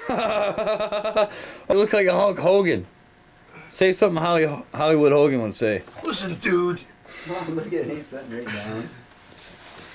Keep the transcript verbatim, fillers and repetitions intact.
You look like a Hulk Hogan. Say something Holly, Hollywood Hogan would say. Listen, dude. Mom, look at it. He's sitting right down.